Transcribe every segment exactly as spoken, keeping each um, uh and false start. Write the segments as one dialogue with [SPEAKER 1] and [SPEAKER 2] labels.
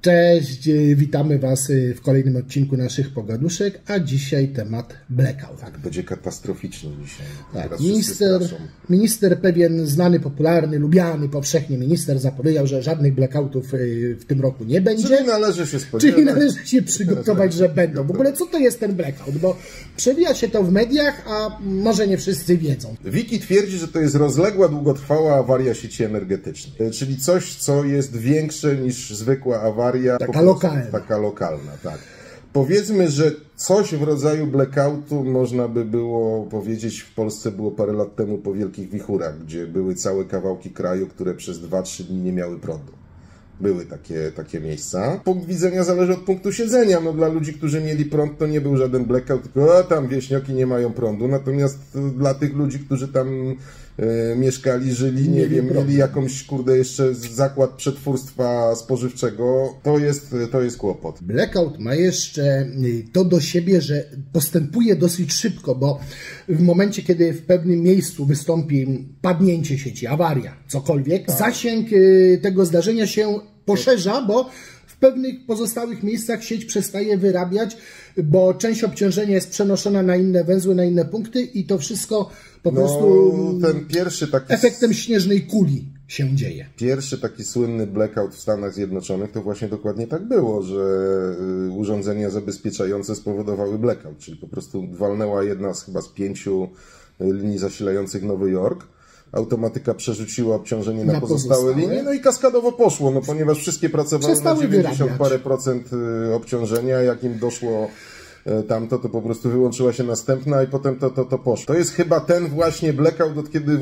[SPEAKER 1] Cześć, witamy Was w kolejnym odcinku naszych pogaduszek, a dzisiaj temat blackout.
[SPEAKER 2] Tak, będzie katastroficzny dzisiaj.
[SPEAKER 1] Tak, minister, minister pewien znany, popularny, lubiany powszechnie minister zapowiedział, że żadnych blackoutów w tym roku nie będzie.
[SPEAKER 2] Czyli należy się spodziewać.
[SPEAKER 1] Czyli należy się przygotować, że będą. W ogóle co to jest ten blackout? Bo przewija się to w mediach, a może nie wszyscy wiedzą.
[SPEAKER 2] Wiki twierdzi, że to jest rozległa, długotrwała awaria sieci energetycznej. Czyli coś, co jest większe niż zwykła awaria.
[SPEAKER 1] Taka lokalna.
[SPEAKER 2] Taka lokalna, tak. Powiedzmy, że coś w rodzaju blackoutu można by było powiedzieć w Polsce było parę lat temu po wielkich wichurach, gdzie były całe kawałki kraju, które przez dwa trzy dni nie miały prądu. Były takie, takie miejsca. Punkt widzenia zależy od punktu siedzenia. No, dla ludzi, którzy mieli prąd, to nie był żaden blackout, tylko o, tam wieśnioki nie mają prądu. Natomiast dla tych ludzi, którzy tam e, mieszkali, żyli, nie, nie wiem, mieli jakąś, kurde, jeszcze zakład przetwórstwa spożywczego, to jest, to jest kłopot.
[SPEAKER 1] Blackout ma jeszcze to do siebie, że postępuje dosyć szybko, bo w momencie, kiedy w pewnym miejscu wystąpi padnięcie sieci, awaria, cokolwiek, tak, zasięg tego zdarzenia się poszerza, bo w pewnych pozostałych miejscach sieć przestaje wyrabiać, bo część obciążenia jest przenoszona na inne węzły, na inne punkty i to wszystko po no, prostu
[SPEAKER 2] ten pierwszy taki
[SPEAKER 1] efektem śnieżnej kuli się dzieje.
[SPEAKER 2] Pierwszy taki słynny blackout w Stanach Zjednoczonych to właśnie dokładnie tak było, że urządzenia zabezpieczające spowodowały blackout, czyli po prostu walnęła jedna z chyba z pięciu linii zasilających Nowy Jork. Automatyka przerzuciła obciążenie na, na pozostałe, pozostałe linie, no i kaskadowo poszło, no ponieważ wszystkie pracowały Przestały na dziewięćdziesiąt parę procent obciążenia, jak im doszło tamto, to po prostu wyłączyła się następna i potem to, to, to poszło. To jest chyba ten właśnie blackout, od kiedy,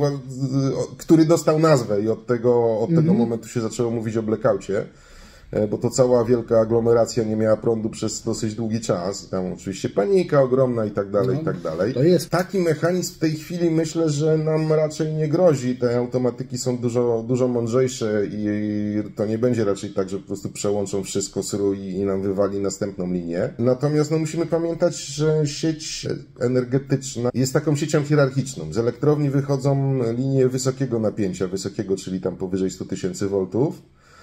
[SPEAKER 2] który dostał nazwę i od tego, od mm-hmm. tego momentu się zaczęło mówić o blackoutie, bo to cała wielka aglomeracja nie miała prądu przez dosyć długi czas. Tam oczywiście panika ogromna i tak dalej, no, i tak dalej.
[SPEAKER 1] To jest.
[SPEAKER 2] Taki mechanizm w tej chwili myślę, że nam raczej nie grozi. Te automatyki są dużo, dużo mądrzejsze i to nie będzie raczej tak, że po prostu przełączą wszystko sru i, i nam wywali następną linię. Natomiast no, musimy pamiętać, że sieć energetyczna jest taką siecią hierarchiczną. Z elektrowni wychodzą linie wysokiego napięcia, wysokiego, czyli tam powyżej stu tysięcy voltów.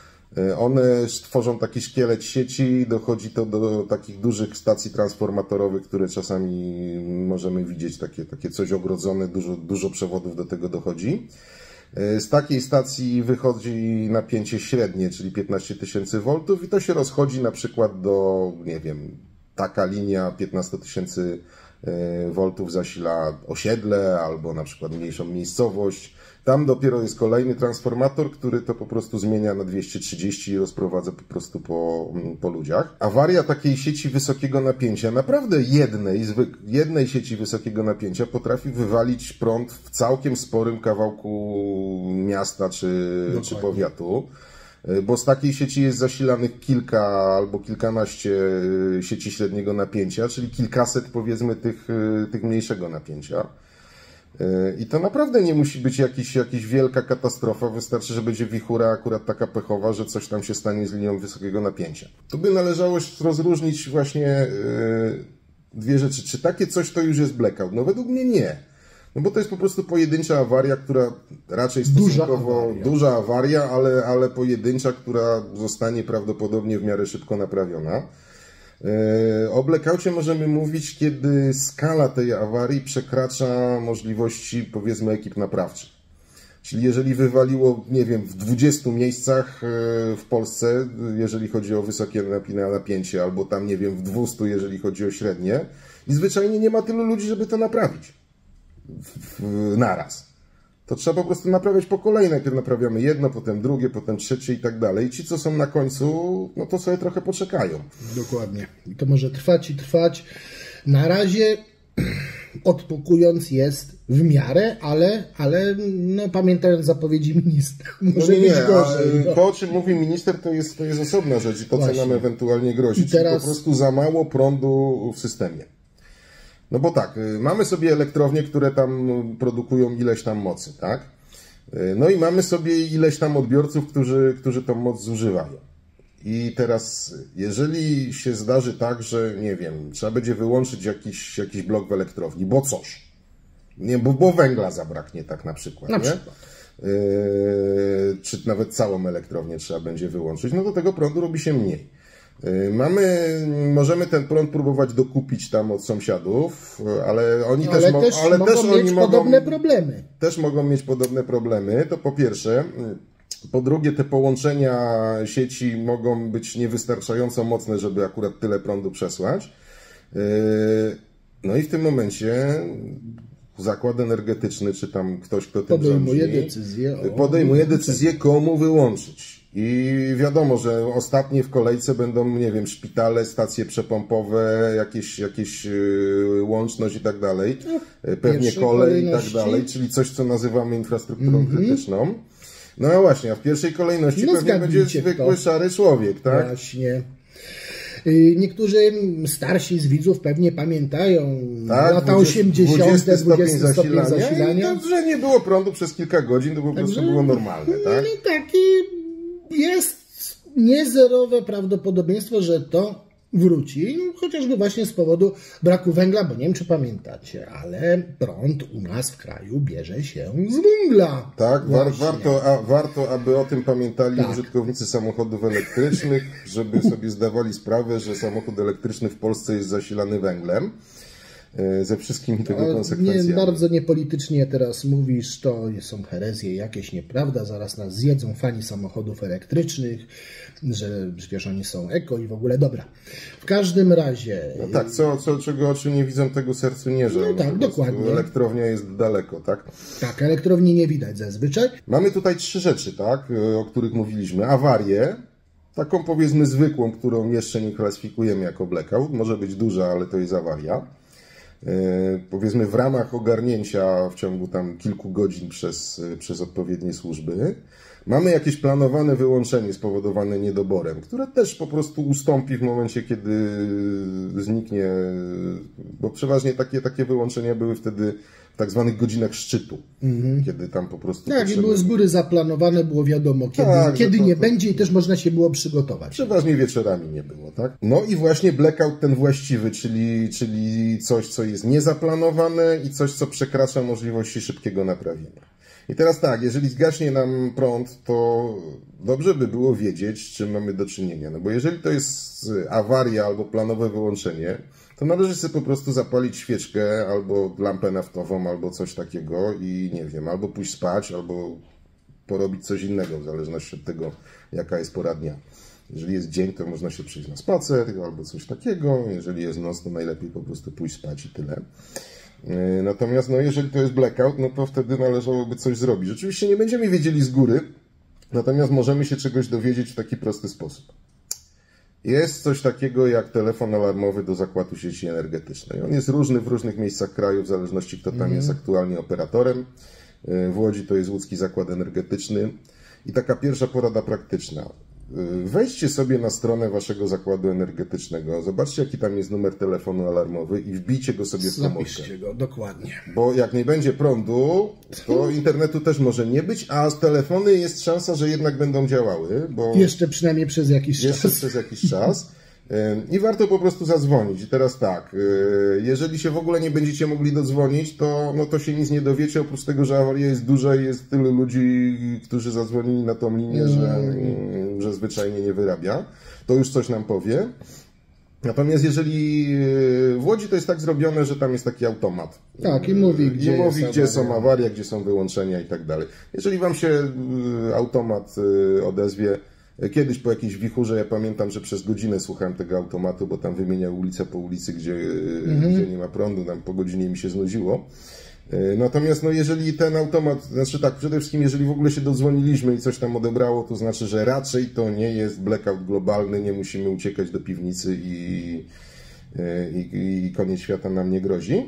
[SPEAKER 2] One tworzą taki szkielet sieci, dochodzi to do takich dużych stacji transformatorowych, które czasami możemy widzieć, takie, takie coś ogrodzone, dużo, dużo przewodów do tego dochodzi. Z takiej stacji wychodzi napięcie średnie, czyli piętnaście tysięcy voltów i to się rozchodzi na przykład do, nie wiem, taka linia piętnaście tysięcy voltów zasila osiedle albo na przykład mniejszą miejscowość. Tam dopiero jest kolejny transformator, który to po prostu zmienia na dwieście trzydzieści i rozprowadza po prostu po, po ludziach. Awaria takiej sieci wysokiego napięcia, naprawdę jednej, jednej sieci wysokiego napięcia potrafi wywalić prąd w całkiem sporym kawałku miasta czy, czy powiatu. Bo z takiej sieci jest zasilanych kilka albo kilkanaście sieci średniego napięcia, czyli kilkaset powiedzmy tych, tych mniejszego napięcia. I to naprawdę nie musi być jakiś, jakiś wielka katastrofa, wystarczy, że będzie wichura akurat taka pechowa, że coś tam się stanie z linią wysokiego napięcia. Tu by należało rozróżnić właśnie yy, dwie rzeczy. Czy takie coś to już jest blackout? No według mnie nie. No bo to jest po prostu pojedyncza awaria, która raczej stosunkowo duża awaria, duża awaria ale, ale pojedyncza, która zostanie prawdopodobnie w miarę szybko naprawiona. O blackoutie możemy mówić, kiedy skala tej awarii przekracza możliwości, powiedzmy, ekip naprawczych. Czyli jeżeli wywaliło, nie wiem, w dwudziestu miejscach w Polsce, jeżeli chodzi o wysokie napięcie, albo tam, nie wiem, w dwustu, jeżeli chodzi o średnie, i zwyczajnie nie ma tylu ludzi, żeby to naprawić w, w, naraz. To trzeba po prostu naprawiać po kolei. Najpierw naprawiamy jedno, potem drugie, potem trzecie i tak dalej. Ci, co są na końcu, no to sobie trochę poczekają.
[SPEAKER 1] Dokładnie. I to może trwać i trwać. Na razie odpukując jest w miarę, ale, ale no, pamiętając zapowiedzi ministra, może
[SPEAKER 2] no nie,
[SPEAKER 1] być gorzej. No.
[SPEAKER 2] To, o czym mówi minister, to jest, to jest osobna rzecz i to, Właśnie. co nam ewentualnie grozi. I teraz... Czyli po prostu za mało prądu w systemie. No bo tak, mamy sobie elektrownie, które tam produkują ileś tam mocy, tak? No i mamy sobie ileś tam odbiorców, którzy, którzy tą moc zużywają. I teraz, jeżeli się zdarzy tak, że, nie wiem, trzeba będzie wyłączyć jakiś, jakiś blok w elektrowni, bo coś, nie, bo, bo węgla zabraknie tak na przykład,
[SPEAKER 1] na
[SPEAKER 2] nie?
[SPEAKER 1] przykład.
[SPEAKER 2] czy nawet całą elektrownię trzeba będzie wyłączyć, no to tego prądu robi się mniej. Mamy, możemy ten prąd próbować dokupić tam od sąsiadów, ale oni
[SPEAKER 1] ale
[SPEAKER 2] też, mo
[SPEAKER 1] też
[SPEAKER 2] ale
[SPEAKER 1] mogą
[SPEAKER 2] też
[SPEAKER 1] mieć
[SPEAKER 2] oni
[SPEAKER 1] podobne
[SPEAKER 2] mogą,
[SPEAKER 1] problemy.
[SPEAKER 2] Też mogą mieć podobne problemy, to po pierwsze. Po drugie, te połączenia sieci mogą być niewystarczająco mocne, żeby akurat tyle prądu przesłać. No i w tym momencie zakład energetyczny, czy tam ktoś, kto tym
[SPEAKER 1] podejmuje
[SPEAKER 2] rządzi,
[SPEAKER 1] decyzję, o
[SPEAKER 2] podejmuje decyzję, komu wyłączyć. I wiadomo, że ostatnie w kolejce będą, nie wiem, szpitale, stacje przepompowe, jakieś, jakieś łączność i tak dalej, pewnie kolej i tak dalej, czyli coś, co nazywamy infrastrukturą mm-hmm. krytyczną. No właśnie, a w pierwszej kolejności no pewnie będzie zwykły to. szary człowiek, tak?
[SPEAKER 1] Właśnie. Niektórzy starsi z widzów pewnie pamiętają
[SPEAKER 2] tak,
[SPEAKER 1] lata osiemdziesiąte, dwudziesty stopień zasilania.
[SPEAKER 2] I to, że nie było prądu przez kilka godzin, to po prostu Także, było normalne, tak?
[SPEAKER 1] I taki jest niezerowe prawdopodobieństwo, że to wróci, chociażby właśnie z powodu braku węgla, bo nie wiem, czy pamiętacie, ale prąd u nas w kraju bierze się z węgla.
[SPEAKER 2] Tak, war, warto, a, warto, aby o tym pamiętali tak. użytkownicy samochodów elektrycznych, żeby sobie zdawali sprawę, że samochód elektryczny w Polsce jest zasilany węglem. Ze wszystkimi tego
[SPEAKER 1] A
[SPEAKER 2] konsekwencjami.
[SPEAKER 1] Nie, bardzo niepolitycznie teraz mówisz, to są herezje jakieś, nieprawda, zaraz nas zjedzą fani samochodów elektrycznych, że wiesz, oni są eko i w ogóle dobra. W każdym razie...
[SPEAKER 2] No tak, co, co, czego oczy nie widzą, tego sercu nie żal.
[SPEAKER 1] No tak, dokładnie.
[SPEAKER 2] Elektrownia jest daleko, tak?
[SPEAKER 1] Tak, elektrowni nie widać zazwyczaj.
[SPEAKER 2] Mamy tutaj trzy rzeczy, tak, o których mówiliśmy. Awarię, taką powiedzmy zwykłą, którą jeszcze nie klasyfikujemy jako blackout. Może być duża, ale to jest awaria. Powiedzmy w ramach ogarnięcia w ciągu tam kilku godzin przez, przez odpowiednie służby. Mamy jakieś planowane wyłączenie spowodowane niedoborem, które też po prostu ustąpi w momencie, kiedy zniknie, bo przeważnie takie, takie wyłączenia były wtedy w tak zwanych godzinach szczytu, mm-hmm. kiedy tam po prostu...
[SPEAKER 1] Tak, i były z góry zaplanowane, było wiadomo, kiedy, tak, kiedy to, nie to... będzie i też można się było przygotować.
[SPEAKER 2] Przeważnie wieczorami nie było, tak? No i właśnie blackout ten właściwy, czyli, czyli coś, co jest niezaplanowane i coś, co przekracza możliwości szybkiego naprawienia. I teraz tak, jeżeli zgaśnie nam prąd, to dobrze by było wiedzieć, z czym mamy do czynienia. No bo jeżeli to jest awaria albo planowe wyłączenie, to należy sobie po prostu zapalić świeczkę albo lampę naftową, albo coś takiego i nie wiem, albo pójść spać, albo porobić coś innego, w zależności od tego, jaka jest pora dnia. Jeżeli jest dzień, to można się przyjść na spacer albo coś takiego. Jeżeli jest noc, to najlepiej po prostu pójść spać i tyle. Natomiast no, jeżeli to jest blackout, no to wtedy należałoby coś zrobić. Oczywiście nie będziemy wiedzieli z góry, natomiast możemy się czegoś dowiedzieć w taki prosty sposób. Jest coś takiego jak telefon alarmowy do zakładu sieci energetycznej. On jest różny w różnych miejscach kraju, w zależności kto tam mm. jest aktualnie operatorem. W Łodzi to jest Łódzki Zakład Energetyczny. I taka pierwsza porada praktyczna. Wejdźcie sobie na stronę waszego zakładu energetycznego, zobaczcie jaki tam jest numer telefonu alarmowy i wbijcie go sobie w komórkę.
[SPEAKER 1] Zapiszcie go, dokładnie.
[SPEAKER 2] Bo jak nie będzie prądu, to internetu też może nie być, a z telefony jest szansa, że jednak będą działały. Bo
[SPEAKER 1] jeszcze przynajmniej przez jakiś
[SPEAKER 2] jeszcze
[SPEAKER 1] czas.
[SPEAKER 2] przez jakiś czas. I warto po prostu zadzwonić. I teraz tak, jeżeli się w ogóle nie będziecie mogli dodzwonić, to, no to się nic nie dowiecie, oprócz tego, że awaria jest duża i jest tylu ludzi, którzy zadzwonili na tą linię, mm. że, że zwyczajnie nie wyrabia. To już coś nam powie. Natomiast jeżeli w Łodzi to jest tak zrobione, że tam jest taki automat.
[SPEAKER 1] Tak, i mówi, gdzie,
[SPEAKER 2] I mówi, gdzie są awarie, gdzie są wyłączenia i tak dalej. Jeżeli wam się automat odezwie, kiedyś po jakiejś wichurze, ja pamiętam, że przez godzinę słuchałem tego automatu, bo tam wymieniał ulicę po ulicy, gdzie, mhm. gdzie nie ma prądu, tam po godzinie mi się znudziło. Natomiast no, jeżeli ten automat, znaczy tak, przede wszystkim jeżeli w ogóle się dodzwoniliśmy i coś tam odebrało, to znaczy, że raczej to nie jest blackout globalny, nie musimy uciekać do piwnicy i, i, i koniec świata nam nie grozi.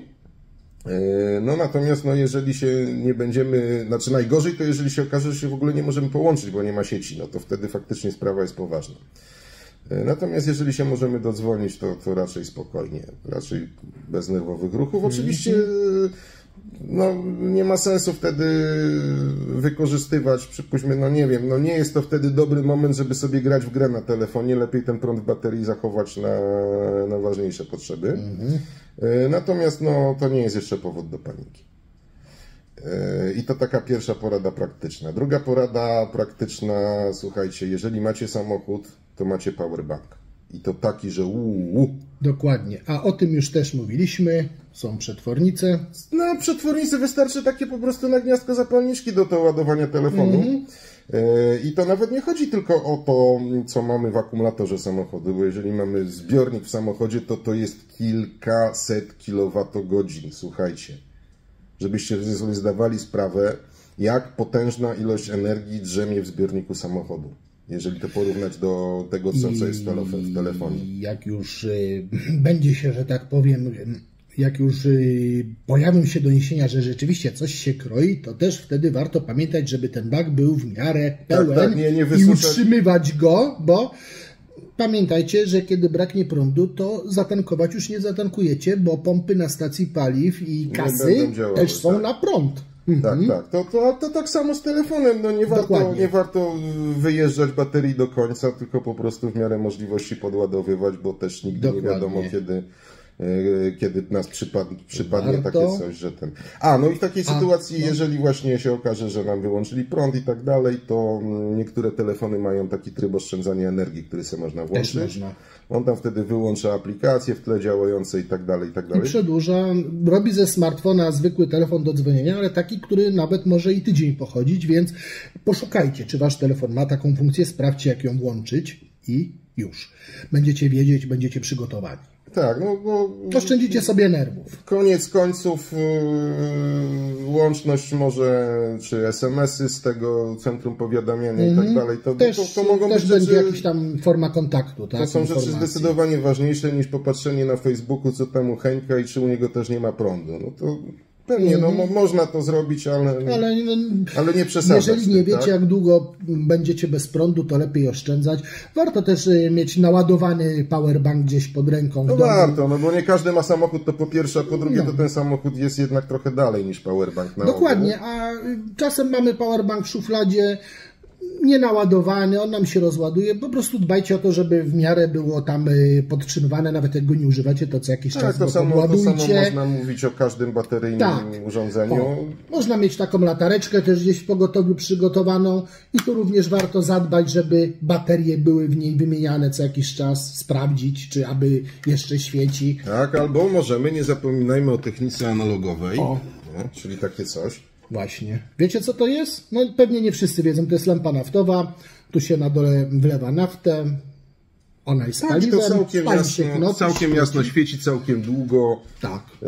[SPEAKER 2] No natomiast no, jeżeli się nie będziemy, znaczy najgorzej to jeżeli się okaże, że się w ogóle nie możemy połączyć, bo nie ma sieci, no to wtedy faktycznie sprawa jest poważna. Natomiast jeżeli się możemy dodzwonić, to, to raczej spokojnie, raczej bez nerwowych ruchów. Oczywiście no, nie ma sensu wtedy wykorzystywać, przypuśćmy, no nie wiem, no nie jest to wtedy dobry moment, żeby sobie grać w grę na telefonie, lepiej ten prąd w baterii zachować na, na ważniejsze potrzeby. Mhm. Natomiast no, to nie jest jeszcze powód do paniki. I to taka pierwsza porada praktyczna. Druga porada praktyczna, słuchajcie, jeżeli macie samochód, to macie powerbank. I to taki, że uuu.
[SPEAKER 1] Dokładnie. A o tym już też mówiliśmy. Są przetwornice.
[SPEAKER 2] No, przetwornicy wystarczy takie po prostu na gniazdko zapalniczki do to ładowania telefonu. Mm-hmm. I to nawet nie chodzi tylko o to, co mamy w akumulatorze samochodu, bo jeżeli mamy zbiornik w samochodzie, to to jest kilkaset kilowatogodzin. Słuchajcie, żebyście sobie zdawali sprawę, jak potężna ilość energii drzemie w zbiorniku samochodu. Jeżeli to porównać do tego, co, co jest w telefonie.
[SPEAKER 1] Jak już y, będzie się, że tak powiem, jak już y, pojawią się doniesienia, że rzeczywiście coś się kroi, to też wtedy warto pamiętać, żeby ten bak był w miarę pełen
[SPEAKER 2] tak, tak, nie, nie
[SPEAKER 1] i utrzymywać go, bo pamiętajcie, że kiedy braknie prądu, to zatankować już nie zatankujecie, bo pompy na stacji paliw i kasy działały, też są tak. na prąd.
[SPEAKER 2] Tak, mhm. tak. To, to, to tak samo z telefonem. No nie, warto, nie warto wyjeżdżać baterii do końca, tylko po prostu w miarę możliwości podładowywać, bo też nigdy Dokładnie. nie wiadomo, kiedy, kiedy nas przypadnie, przypadnie takie coś, że ten... A, no i w takiej A, sytuacji, no. jeżeli właśnie się okaże, że nam wyłączyli prąd i tak dalej, to niektóre telefony mają taki tryb oszczędzania energii, który sobie można włączyć. Też można. On tam wtedy wyłącza aplikacje w tle działające i tak dalej, i tak dalej.
[SPEAKER 1] I przedłuża, robi ze smartfona zwykły telefon do dzwonienia, ale taki, który nawet może i tydzień pochodzić, więc poszukajcie, czy wasz telefon ma taką funkcję, sprawdźcie, jak ją włączyć i już. Będziecie wiedzieć, będziecie przygotowani.
[SPEAKER 2] Tak, no bo...
[SPEAKER 1] Oszczędzicie sobie nerwów.
[SPEAKER 2] Koniec końców yy, łączność może, czy es em esy z tego centrum powiadamiania mm-hmm. i tak dalej, to,
[SPEAKER 1] też,
[SPEAKER 2] to, to mogą
[SPEAKER 1] też
[SPEAKER 2] być
[SPEAKER 1] będzie
[SPEAKER 2] rzeczy,
[SPEAKER 1] jakaś tam forma kontaktu. Tak?
[SPEAKER 2] To są
[SPEAKER 1] Informacji.
[SPEAKER 2] rzeczy zdecydowanie ważniejsze niż popatrzenie na Facebooku, co tam u Henka i czy u niego też nie ma prądu. No to pewnie, mm-hmm. no można to zrobić, ale, ale, ale nie przesadzać.
[SPEAKER 1] Jeżeli nie
[SPEAKER 2] tym,
[SPEAKER 1] wiecie,
[SPEAKER 2] tak?
[SPEAKER 1] jak długo będziecie bez prądu, to lepiej oszczędzać. Warto też mieć naładowany powerbank gdzieś pod ręką.
[SPEAKER 2] No warto, no bo nie każdy ma samochód, to po pierwsze, a po drugie no. to ten samochód jest jednak trochę dalej niż powerbank na
[SPEAKER 1] Dokładnie,
[SPEAKER 2] ogół.
[SPEAKER 1] A czasem mamy powerbank w szufladzie, nienaładowany, on nam się rozładuje. Po prostu dbajcie o to, żeby w miarę było tam podtrzymywane, nawet jak go nie używacie, to co jakiś
[SPEAKER 2] tak,
[SPEAKER 1] czas
[SPEAKER 2] to
[SPEAKER 1] go
[SPEAKER 2] samo,
[SPEAKER 1] podładujcie.
[SPEAKER 2] To samo można mówić o każdym bateryjnym tak. urządzeniu.
[SPEAKER 1] O, można mieć taką latareczkę też gdzieś w pogotowiu przygotowaną i tu również warto zadbać, żeby baterie były w niej wymieniane co jakiś czas, sprawdzić, czy aby jeszcze świeci.
[SPEAKER 2] Tak, albo możemy, nie zapominajmy o technice analogowej, no, czyli takie coś.
[SPEAKER 1] Właśnie. Wiecie, co to jest? No pewnie nie wszyscy wiedzą. To jest lampa naftowa. Tu się na dole wlewa naftę. Ona jest
[SPEAKER 2] tak,
[SPEAKER 1] paliwem.
[SPEAKER 2] To całkiem jasno,
[SPEAKER 1] noc,
[SPEAKER 2] całkiem
[SPEAKER 1] świeci.
[SPEAKER 2] jasno świeci, całkiem długo.
[SPEAKER 1] Tak.
[SPEAKER 2] Yy...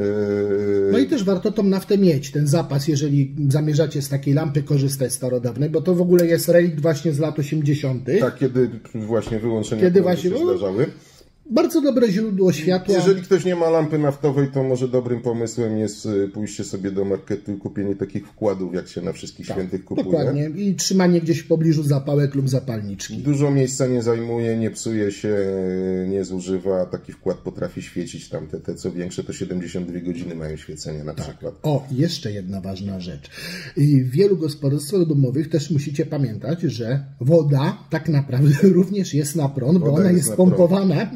[SPEAKER 1] No i też warto tą naftę mieć, ten zapas, jeżeli zamierzacie z takiej lampy korzystać starodawnej, bo to w ogóle jest relikt właśnie z lat osiemdziesiątych.
[SPEAKER 2] Tak, kiedy właśnie wyłączenia
[SPEAKER 1] kiedy właśnie
[SPEAKER 2] się zdarzały.
[SPEAKER 1] Bardzo dobre źródło światła.
[SPEAKER 2] Jeżeli ktoś nie ma lampy naftowej, to może dobrym pomysłem jest pójście sobie do marketu i kupienie takich wkładów, jak się na wszystkich tak, świętych kupuje.
[SPEAKER 1] Dokładnie. I trzymanie gdzieś w pobliżu zapałek lub zapalniczki.
[SPEAKER 2] Dużo miejsca nie zajmuje, nie psuje się, nie zużywa. Taki wkład potrafi świecić. Tam te, te co większe, to siedemdziesiąt dwie godziny mają świecenia na tak. przykład.
[SPEAKER 1] O, jeszcze jedna ważna rzecz. W wielu gospodarstwach domowych też musicie pamiętać, że woda tak naprawdę również jest na prąd, woda bo ona jest, jest pompowana.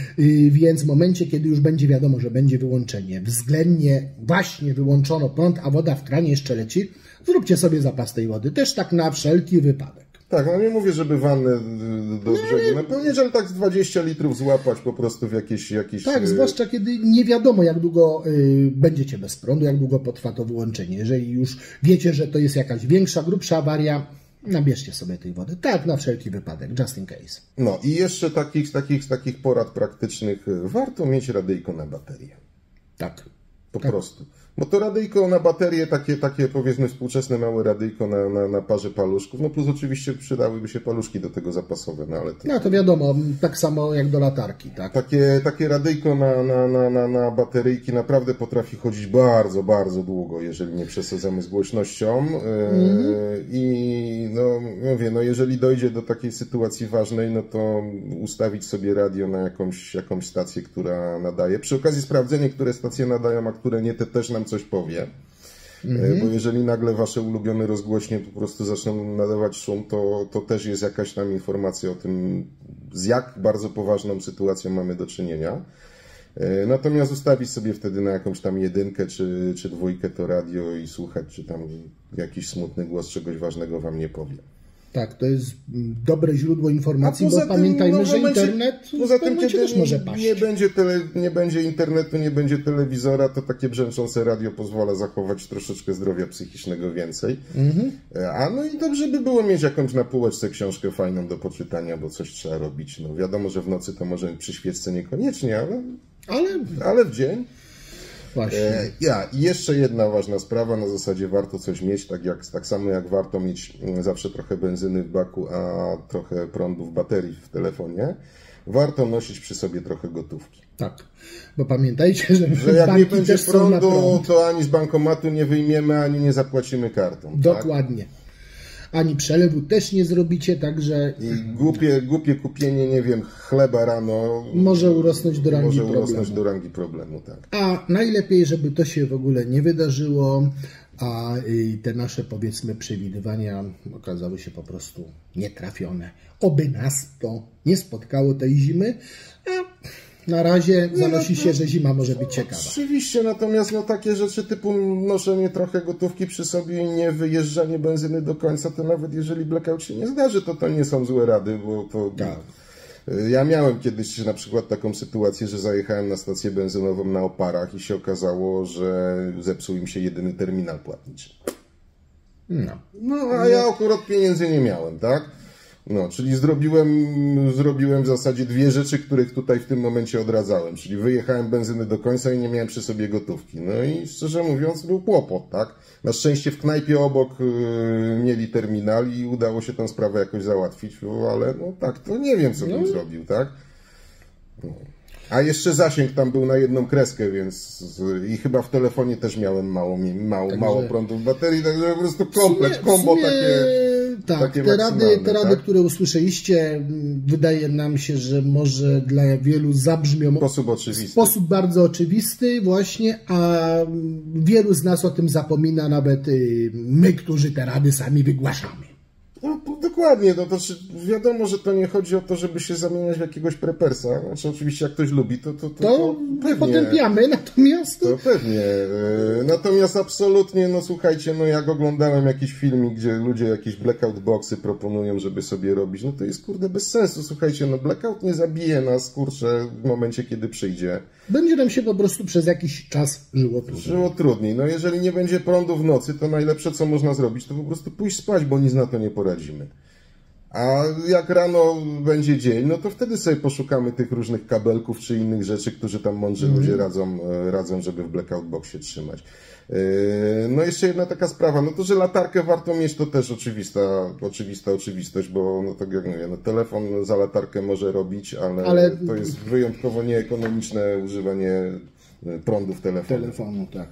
[SPEAKER 1] Więc w momencie, kiedy już będzie wiadomo, że będzie wyłączenie, względnie właśnie wyłączono prąd, a woda w kranie jeszcze leci, zróbcie sobie zapas tej wody. Też tak na wszelki wypadek.
[SPEAKER 2] Tak, no nie mówię, żeby wannę do brzegu napełnić, ale tak z dwadzieścia litrów złapać po prostu w jakieś... jakieś...
[SPEAKER 1] Tak, zwłaszcza kiedy nie wiadomo, jak długo y, będziecie bez prądu, jak długo potrwa to wyłączenie. Jeżeli już wiecie, że to jest jakaś większa, grubsza awaria, nabierzcie sobie tej wody. Tak, na wszelki wypadek, just in case.
[SPEAKER 2] No i jeszcze takich, takich, takich porad praktycznych. Warto mieć radyjko na baterię.
[SPEAKER 1] Tak.
[SPEAKER 2] Po
[SPEAKER 1] tak.
[SPEAKER 2] prostu. Bo to radyjko na baterię, takie, takie powiedzmy współczesne małe radyjko na, na, na parze paluszków, no plus oczywiście przydałyby się paluszki do tego zapasowe, no ale... To...
[SPEAKER 1] No to wiadomo, tak samo jak do latarki, tak?
[SPEAKER 2] Takie, takie radyjko na, na, na, na, na bateryjki naprawdę potrafi chodzić bardzo, bardzo długo, jeżeli nie przesadzamy z głośnością. Mm-hmm. I no mówię, no jeżeli dojdzie do takiej sytuacji ważnej, no to ustawić sobie radio na jakąś, jakąś stację, która nadaje. Przy okazji sprawdzenie, które stacje nadają, a które nie, te też nam coś powie. Mm-hmm. Bo jeżeli nagle wasze ulubione rozgłośnie po prostu zaczną nadawać szum, to, to też jest jakaś tam informacja o tym, z jak bardzo poważną sytuacją mamy do czynienia. Natomiast ustawić sobie wtedy na jakąś tam jedynkę czy, czy dwójkę to radio i słuchać, czy tam jakiś smutny głos czegoś ważnego wam nie powie.
[SPEAKER 1] Tak, to jest dobre źródło informacji, bo
[SPEAKER 2] tym,
[SPEAKER 1] pamiętajmy,
[SPEAKER 2] no,
[SPEAKER 1] że
[SPEAKER 2] momencie,
[SPEAKER 1] internet
[SPEAKER 2] poza tym, kiedy
[SPEAKER 1] też może paść.
[SPEAKER 2] Nie będzie, tele, nie będzie internetu, nie będzie telewizora, to takie brzęczące radio pozwala zachować troszeczkę zdrowia psychicznego więcej. Mhm. A no i dobrze by było mieć jakąś na półeczce książkę fajną do poczytania, bo coś trzeba robić. No wiadomo, że w nocy to może przy świeczce niekoniecznie, ale,
[SPEAKER 1] ale...
[SPEAKER 2] ale w dzień.
[SPEAKER 1] Właśnie.
[SPEAKER 2] E, ja, i jeszcze jedna ważna sprawa, na zasadzie warto coś mieć, tak, jak, tak samo jak warto mieć zawsze trochę benzyny w baku, a trochę prądu w baterii w telefonie, warto nosić przy sobie trochę gotówki.
[SPEAKER 1] Tak, bo pamiętajcie, że,
[SPEAKER 2] że jak nie będzie prądu,
[SPEAKER 1] prąd.
[SPEAKER 2] to ani z bankomatu nie wyjmiemy, ani nie zapłacimy kartą.
[SPEAKER 1] Dokładnie. Tak? Ani przelewu też nie zrobicie, także...
[SPEAKER 2] I głupie, głupie kupienie, nie wiem, chleba rano...
[SPEAKER 1] Może urosnąć do rangi
[SPEAKER 2] może
[SPEAKER 1] problemu.
[SPEAKER 2] urosnąć do rangi problemu, tak.
[SPEAKER 1] A najlepiej, żeby to się w ogóle nie wydarzyło, a te nasze, powiedzmy, przewidywania okazały się po prostu nietrafione. Oby nas to nie spotkało tej zimy, a... Na razie zanosi się, że zima może być ciekawa.
[SPEAKER 2] Oczywiście, natomiast no, takie rzeczy typu noszenie trochę gotówki przy sobie i nie wyjeżdżanie benzyny do końca, to nawet jeżeli blackout się nie zdarzy, to to nie są złe rady, bo to... Tak. Ja miałem kiedyś na przykład taką sytuację, że zajechałem na stację benzynową na oparach i się okazało, że zepsuł im się jedyny terminal płatniczy. No, no a ja akurat pieniędzy nie miałem, tak? No, czyli zrobiłem, zrobiłem w zasadzie dwie rzeczy, których tutaj w tym momencie odradzałem. Czyli wyjechałem benzyny do końca i nie miałem przy sobie gotówki. No i szczerze mówiąc był kłopot, tak? Na szczęście w knajpie obok yy, mieli terminal i udało się tę sprawę jakoś załatwić, ale no tak, to nie wiem, co bym no. zrobił, tak? No. A jeszcze zasięg tam był na jedną kreskę, więc i chyba w telefonie też miałem mało, mało, także... mało prądu w baterii, także po prostu komplet, kombo takie...
[SPEAKER 1] Tak, takie te rady, te rady, tak? które usłyszeliście, wydaje nam się, że może dla wielu zabrzmią w
[SPEAKER 2] sposób oczywisty.
[SPEAKER 1] W sposób bardzo oczywisty właśnie, a wielu z nas o tym zapomina, nawet my, którzy te rady sami wygłaszamy.
[SPEAKER 2] No, dokładnie, no to wiadomo, że to nie chodzi o to, żeby się zamieniać w jakiegoś prepersa. Znaczy, oczywiście, jak ktoś lubi, to to, to,
[SPEAKER 1] to, to pewnie. Potępiamy, natomiast...
[SPEAKER 2] To pewnie. Natomiast absolutnie, no słuchajcie, no jak oglądałem jakiś filmik, gdzie ludzie jakieś blackout boxy proponują, żeby sobie robić, no to jest kurde bez sensu. Słuchajcie, no blackout nie zabije nas, kurczę, w momencie, kiedy przyjdzie.
[SPEAKER 1] Będzie nam się po prostu przez jakiś czas żyło trudniej.
[SPEAKER 2] Żyło trudniej. No jeżeli nie będzie prądu w nocy, to najlepsze, co można zrobić, to po prostu pójść spać, bo nic na to nie poradzimy. A jak rano będzie dzień, no to wtedy sobie poszukamy tych różnych kabelków czy innych rzeczy, którzy tam mądrzy mm. ludzie radzą, radzą, żeby w blackout boxie trzymać. No jeszcze jedna taka sprawa, no to, że latarkę warto mieć, to też oczywista, oczywista oczywistość, bo no tak jak mówię, no telefon za latarkę może robić, ale, ale... to jest wyjątkowo nieekonomiczne używanie prądu w telefonie.
[SPEAKER 1] Telefonu, tak.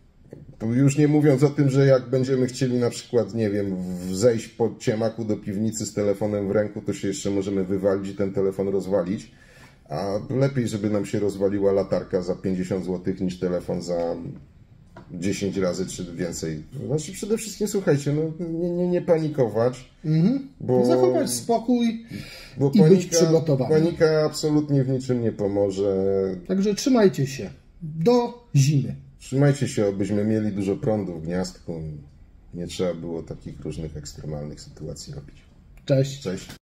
[SPEAKER 2] Już nie mówiąc o tym, że jak będziemy chcieli na przykład, nie wiem, zejść po ciemaku do piwnicy z telefonem w ręku, to się jeszcze możemy wywalić i ten telefon rozwalić. A lepiej, żeby nam się rozwaliła latarka za pięćdziesiąt złotych niż telefon za dziesięć razy czy więcej. Znaczy przede wszystkim, słuchajcie, no, nie, nie, nie panikować. Mhm.
[SPEAKER 1] Bo, zachować spokój
[SPEAKER 2] bo
[SPEAKER 1] i
[SPEAKER 2] panika,
[SPEAKER 1] być przygotowanym.
[SPEAKER 2] Panika absolutnie w niczym nie pomoże.
[SPEAKER 1] Także trzymajcie się do zimy.
[SPEAKER 2] Trzymajcie się, abyśmy mieli dużo prądu w gniazdku. Nie trzeba było takich różnych ekstremalnych sytuacji robić.
[SPEAKER 1] Cześć.
[SPEAKER 2] Cześć.